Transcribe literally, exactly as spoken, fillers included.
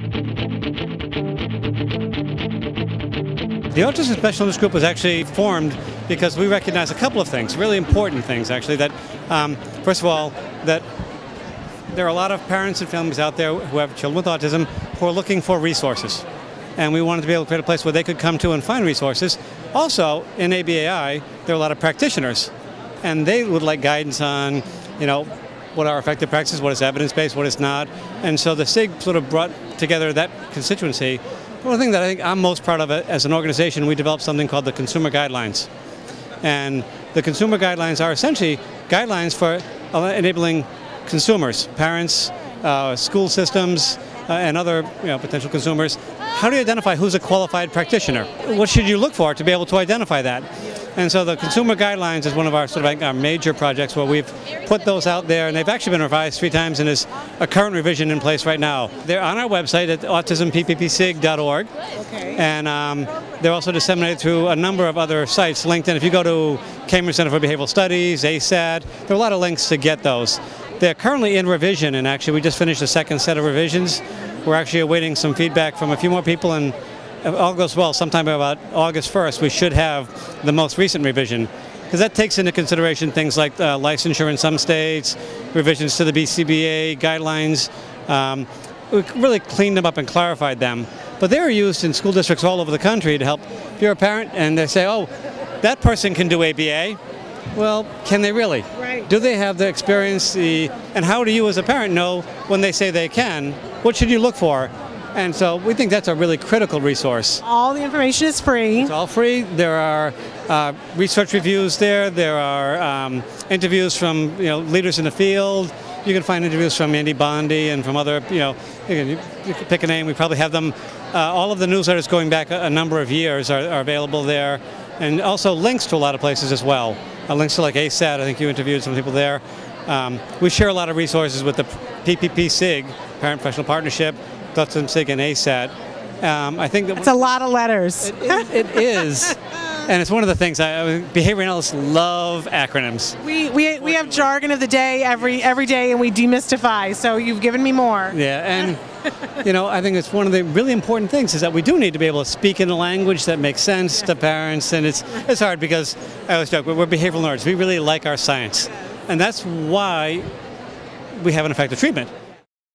The Autism Special Interest Group was actually formed because we recognize a couple of things, really important things actually, that um, first of all, that there are a lot of parents and families out there who have children with autism who are looking for resources. And we wanted to be able to create a place where they could come to and find resources. Also, in A B A I, there are a lot of practitioners, and they would like guidance on, you know, what are effective practices, what is evidence-based, what is not. And so the S I G sort of brought together that constituency. One thing that I think I'm most proud of as an organization, we developed something called the Consumer Guidelines. And the Consumer Guidelines are essentially guidelines for enabling consumers, parents, uh, school systems, uh, and other you know, potential consumers. How do you identify who's a qualified practitioner? What should you look for to be able to identify that? And so the Consumer Guidelines is one of our sort of like our major projects where we've put those out there, and they've actually been revised three times, and there's a current revision in place right now. They're on our website at autism p p p sig dot org, okay. and um, they're also disseminated through a number of other sites. LinkedIn, if you go to Cambridge Center for Behavioral Studies, A S A D, there are a lot of links to get those. They're currently in revision, and actually we just finished the second set of revisions. We're actually awaiting some feedback from a few more people, and if all goes well, sometime about August first, we should have the most recent revision. Because that takes into consideration things like uh, licensure in some states, revisions to the B C B A guidelines. Um, we really cleaned them up and clarified them. But they are used in school districts all over the country to help. If you're a parent and they say, oh, that person can do A B A, well, can they really? Right. Do they have the experience? The, and how do you as a parent know when they say they can? What should you look for? And so we think that's a really critical resource. All the information is free. It's all free. There are uh, research reviews there. There are um, interviews from you know leaders in the field. You can find interviews from Andy Bondi and from other, you know, you can, you can pick a name. We probably have them. Uh, all of the newsletters going back a, a number of years are, are available there. And also links to a lot of places as well. Uh, links to like A S A D, I think you interviewed some people there. Um, we share a lot of resources with the P P P S I G, Parent Professional Partnership, Autism S I G, and A S A D. Um, I think that it's a lot of letters. It, it, it is, and it's one of the things. I, I mean, behavior analysts love acronyms. We we we have jargon of the day every every day, and we demystify. So you've given me more. Yeah, and you know, I think it's one of the really important things is that we do need to be able to speak in a language that makes sense to parents, and it's it's hard because I always joke we're behavioral nerds. We really like our science, and that's why we have an effective treatment.